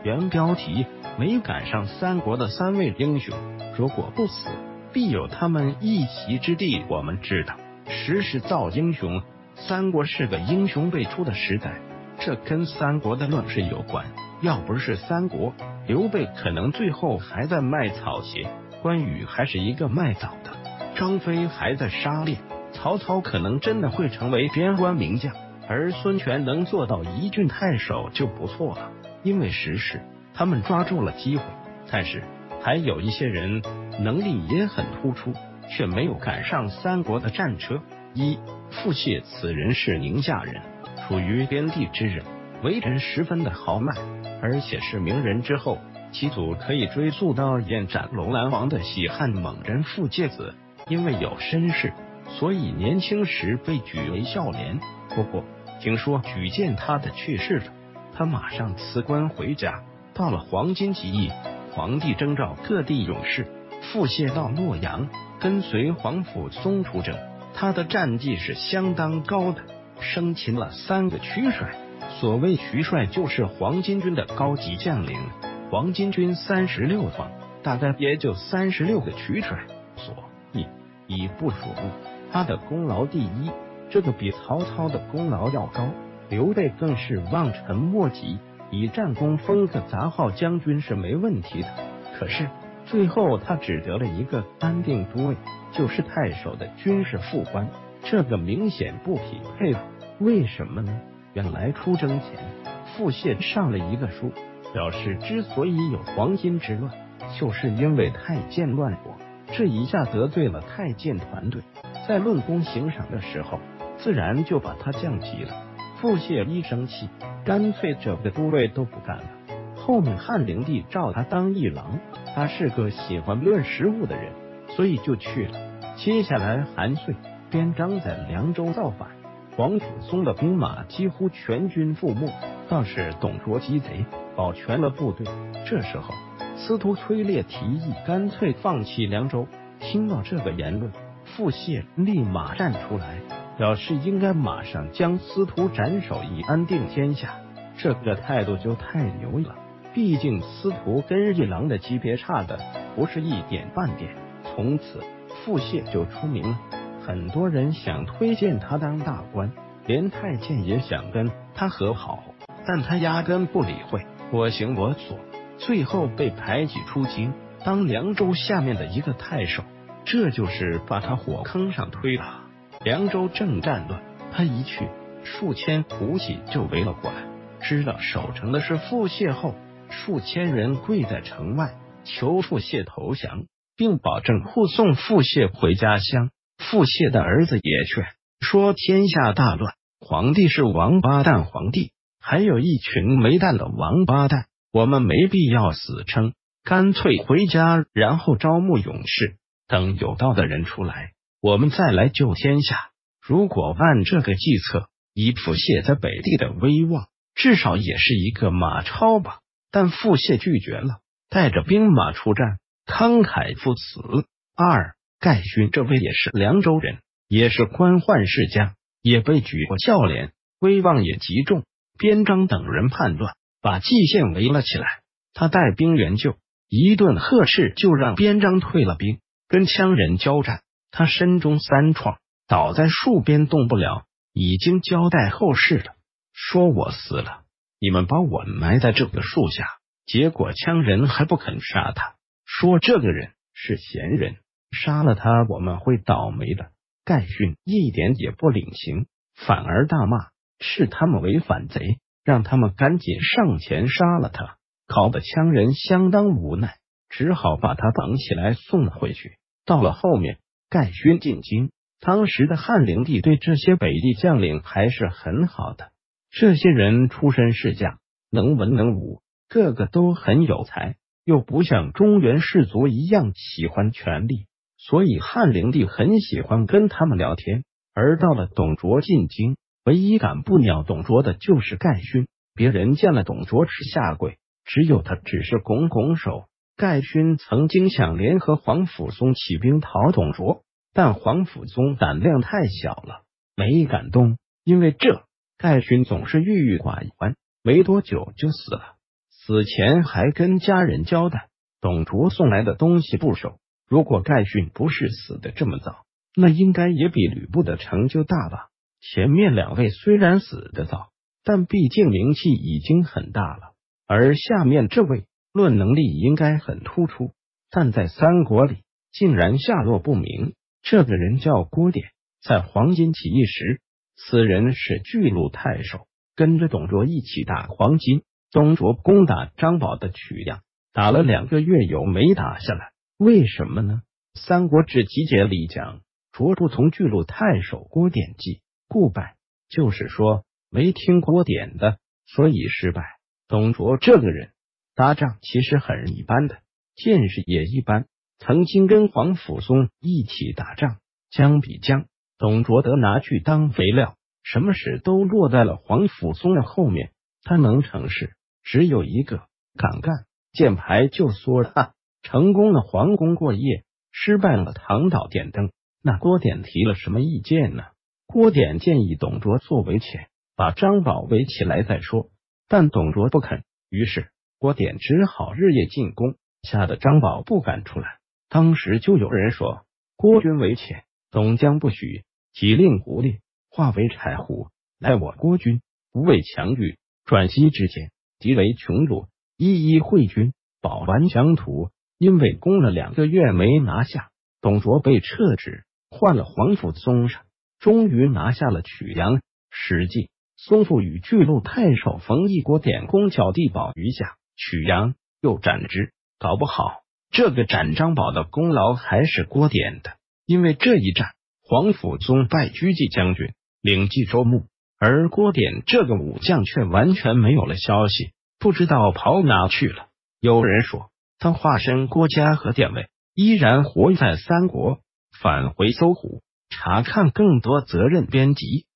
原标题：没赶上三国的三位英雄，如果不死，必有他们一席之地。我们知道，时势造英雄，三国是个英雄辈出的时代，这跟三国的乱世有关。要不是三国，刘备可能最后还在卖草鞋，关羽还是一个卖枣的，张飞还在杀猎，曹操可能真的会成为边关名将，而孙权能做到一郡太守就不错了。因为时势，他们抓住了机会，但是还有一些人能力也很突出，却没有赶上三国的战车。傅谢，此人是宁夏人，属于边地之人，为人十分的豪迈，而且是名人之后，其祖可以追溯到燕斩楼兰王的西汉猛人傅介子。因为有身世，所以年轻时被举为孝廉。不过听说举荐他的去世了，他马上辞官回家。到了黄巾起义，皇帝征召各地勇士，傅谢到洛阳跟随皇甫嵩出征，他的战绩是相当高的，生擒了3个渠帅。所谓渠帅，就是黄巾军的高级将领。黄巾军36方，大概也就36个渠帅，所以不属目。他的功劳第一，这个比曹操的功劳要高。刘备更是望尘莫及，以战功封个杂号将军是没问题的。可是最后他只得了一个安定都尉，就是太守的军事副官，这个明显不匹配了。为什么呢？原来出征前，傅谢上了一个书，表示之所以有黄巾之乱，就是因为太监乱国，这一下得罪了太监团队，在论功行赏的时候，自然就把他降级了。傅谢一生气，干脆这个都尉都不干了。后面汉灵帝召他当议郎，他是个喜欢论实务的人，所以就去了。接下来韩遂、边章在凉州造反，皇甫嵩的兵马几乎全军覆没，倒是董卓鸡贼，保全了部队。这时候司徒崔烈提议干脆放弃凉州。听到这个言论，傅谢立马站出来，表示应该马上将司徒斩首，以安定天下。这个态度就太牛了，毕竟司徒跟议郎的级别差的不是一点半点。从此傅谢就出名了，很多人想推荐他当大官，连太监也想跟他和好，但他压根不理会，我行我素，最后被排挤出京，当凉州下面的一个太守，这就是把他火坑上推了。凉州正战乱，他一去，数千胡骑就围了过来。知道守城的是傅谢后，数千人跪在城外求傅谢投降，并保证护送傅谢回家乡。傅谢的儿子也劝说天下大乱，皇帝是王八蛋皇帝，还有一群没蛋的王八蛋，我们没必要死撑，干脆回家，然后招募勇士，等有道的人出来，我们再来救天下。如果按这个计策，以傅谢在北地的威望，至少也是一个马超吧。但傅谢拒绝了，带着兵马出战，慷慨赴死。盖勋这位也是凉州人，也是官宦世家，也被举过孝廉，威望也极重。边章等人叛乱，把蓟县围了起来，他带兵援救，一顿呵斥就让边章退了兵，跟羌人交战，他身中3创，倒在树边动不了，已经交代后事了，说我死了，你们把我埋在这个树下。结果羌人还不肯杀他，说这个人是贤人，杀了他我们会倒霉的。盖勋一点也不领情，反而大骂，视他们为反贼，让他们赶紧上前杀了他。搞得羌人相当无奈，只好把他绑起来送了回去。到了后面，盖勋进京，当时的汉灵帝对这些北地将领还是很好的，这些人出身世家，能文能武，个个都很有才，又不像中原士族一样喜欢权力，所以汉灵帝很喜欢跟他们聊天。而到了董卓进京，唯一敢不鸟董卓的就是盖勋，别人见了董卓吃下跪，只有他只是拱拱手。盖勋曾经想联合皇甫嵩起兵讨董卓，但皇甫嵩胆量太小了，没敢动。因为这，盖勋总是郁郁寡欢，没多久就死了。 死前还跟家人交代，董卓送来的东西不收。如果盖逊不是死的这么早，那应该也比吕布的成就大吧。前面两位虽然死得早，但毕竟名气已经很大了，而下面这位论能力应该很突出，但在三国里竟然下落不明。这个人叫郭典，在黄巾起义时，此人是巨鹿太守，跟着董卓一起打黄巾。董卓攻打张宝的曲阳，打了2个月有没打下来，为什么呢？三国志集解里讲，卓不从巨鹿太守郭典计，故败，就是说没听郭典的，所以失败。董卓这个人打仗其实很一般的，见识也一般，曾经跟皇甫嵩一起打仗，将比将，董卓得拿去当肥料，什么事都落在了皇甫嵩的后面，他能成事只有一个，敢干，箭牌就缩了。成功了皇宫过夜，失败了躺倒点灯。那郭典提了什么意见呢？郭典建议董卓做围遣，把张宝围起来再说，但董卓不肯，于是郭典只好日夜进攻，吓得张宝不敢出来。当时就有人说，郭军围遣，董将不许，即令胡烈化为柴胡，来我郭军，不畏强御。转西之间，即为穷虏，一一会军，保完疆土。因为攻了2个月没拿下，董卓被撤职，换了皇甫嵩上，终于拿下了曲阳。史记，嵩父与巨鹿太守冯异郭典攻剿地保于下，曲阳，又斩之。搞不好这个斩张宝的功劳还是郭典的，因为这一战，皇甫嵩败车骑将军，领冀州牧，而郭典这个武将却完全没有了消息，不知道跑哪去了。有人说，他化身郭嘉和典韦，依然活在三国。返回搜狐，查看更多责任编辑。